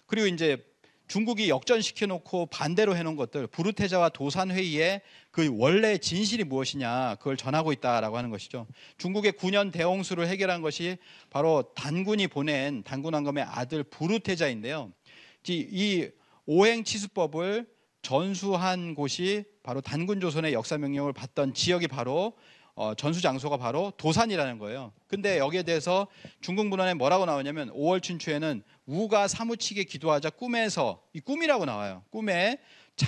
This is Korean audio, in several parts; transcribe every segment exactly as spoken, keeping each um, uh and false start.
그리고 이제 중국이 역전시켜 놓고 반대로 해놓은 것들, 부르테자와 도산 회의의 그 원래 진실이 무엇이냐, 그걸 전하고 있다라고 하는 것이죠. 중국의 구 년 대홍수를 해결한 것이 바로 단군이 보낸 단군 왕검의 아들 부르테자인데요. 이 오행치수법을 전수한 곳이 바로 단군 조선의 역사 명령을 받던 지역이 바로 어, 전수 장소가 바로 도산이라는 거예요. 근데 여기에 대해서 중국 문헌에 뭐라고 나오냐면 오월 춘추에는 우가 사무치게 기도하자 꿈에서, 이 꿈이라고 나와요. 꿈에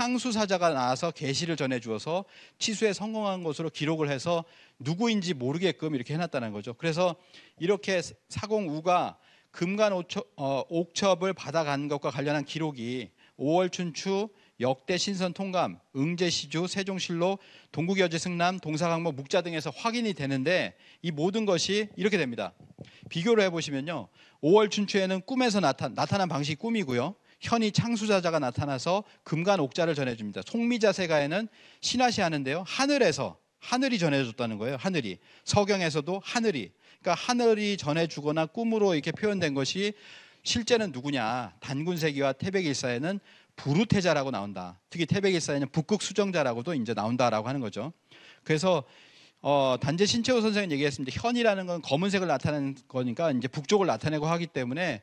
창수사자가 나와서 계시를 전해 주어서 치수에 성공한 것으로 기록을 해서 누구인지 모르게끔 이렇게 해놨다는 거죠. 그래서 이렇게 사공 우가 금간 옥첩, 어, 옥첩을 받아간 것과 관련한 기록이 오월 춘추, 역대 신선 통감, 응제시주, 세종실록, 동국여지 승남, 동사강목, 묵자 등에서 확인이 되는데 이 모든 것이 이렇게 됩니다. 비교를 해보시면요, 오월 춘추에는 꿈에서 나타, 나타난 방식이 꿈이고요, 현이 창수자자가 나타나서 금간 옥자를 전해줍니다. 송미자세가에는 신하시 하는데요, 하늘에서, 하늘이 전해줬다는 거예요. 하늘이. 서경에서도 하늘이, 그러니까 하늘이 전해주거나 꿈으로 이렇게 표현된 것이 실제는 누구냐, 단군세기와 태백일사에는 부르테자라고 나온다. 특히 태백일사에는 북극수정자라고도 이제 나온다라고 하는 거죠. 그래서 어, 단재 신채호 선생은 얘기했습니다. 현이라는 건 검은색을 나타내는 거니까 이제 북쪽을 나타내고 하기 때문에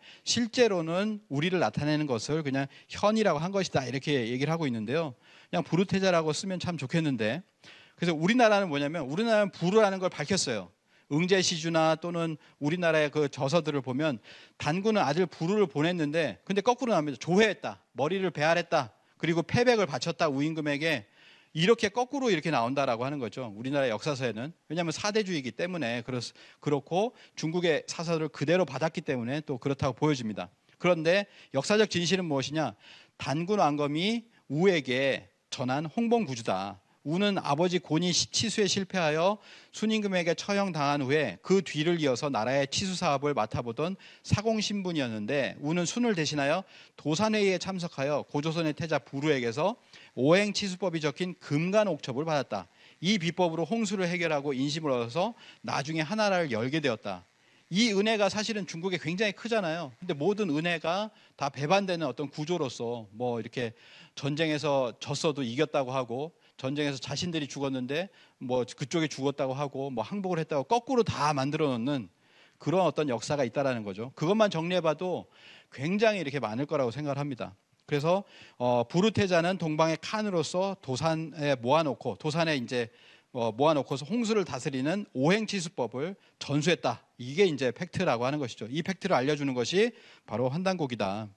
실제로는 우리를 나타내는 것을 그냥 현이라고 한 것이다, 이렇게 얘기를 하고 있는데요. 그냥 부르테자라고 쓰면 참 좋겠는데, 그래서 우리나라는 뭐냐면 우리나라는 부르라는 걸 밝혔어요. 응제시주나 또는 우리나라의 그 저서들을 보면 단군은 아들 부르를 보냈는데 근데 거꾸로 나옵니다. 조회했다, 머리를 배알했다, 그리고 패백을 바쳤다 우임금에게, 이렇게 거꾸로 이렇게 나온다라고 하는 거죠. 우리나라 역사서에는. 왜냐하면 사대주의이기 때문에 그렇고 중국의 사서를 그대로 받았기 때문에 또 그렇다고 보여집니다. 그런데 역사적 진실은 무엇이냐, 단군 왕검이 우에게 전한 홍봉구주다. 우는 아버지 곤이 치수에 실패하여 순임금에게 처형당한 후에 그 뒤를 이어서 나라의 치수 사업을 맡아보던 사공신분이었는데 우는 순을 대신하여 도산회의에 참석하여 고조선의 태자 부르에게서 오행치수법이 적힌 금간옥첩을 받았다. 이 비법으로 홍수를 해결하고 인심을 얻어서 나중에 하나라를 열게 되었다. 이 은혜가 사실은 중국에 굉장히 크잖아요. 근데 모든 은혜가 다 배반되는 어떤 구조로서 뭐 이렇게 전쟁에서 졌어도 이겼다고 하고, 전쟁에서 자신들이 죽었는데 뭐 그쪽에 죽었다고 하고, 뭐 항복을 했다고 거꾸로 다 만들어 놓는 그런 어떤 역사가 있다라는 거죠. 그것만 정리해봐도 굉장히 이렇게 많을 거라고 생각을 합니다. 그래서 어, 부르테자는 동방의 칸으로서 도산에 모아놓고, 도산에 이제 어, 모아놓고서 홍수를 다스리는 오행치수법을 전수했다. 이게 이제 팩트라고 하는 것이죠. 이 팩트를 알려주는 것이 바로 환단곡이다.